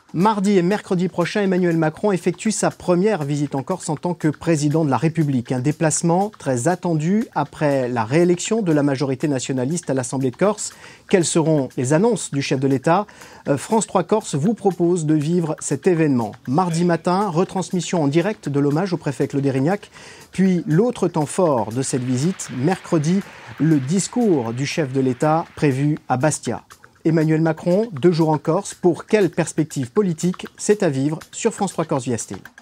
Mardi et mercredi prochain, Emmanuel Macron effectue sa première visite en Corse en tant que président de la République. Un déplacement très attendu après la réélection de la majorité nationaliste à l'Assemblée de Corse. Quelles seront les annonces du chef de l'État ? France 3 Corse vous propose de vivre cet événement. Mardi matin, retransmission en direct de l'hommage au préfet Claude Érignac. Puis l'autre temps fort de cette visite, mercredi, le discours du chef de l'État prévu à Bastia. Emmanuel Macron, 2 jours en Corse. Pour quelle perspective politique ? C'est à vivre sur France 3 Corse via Style.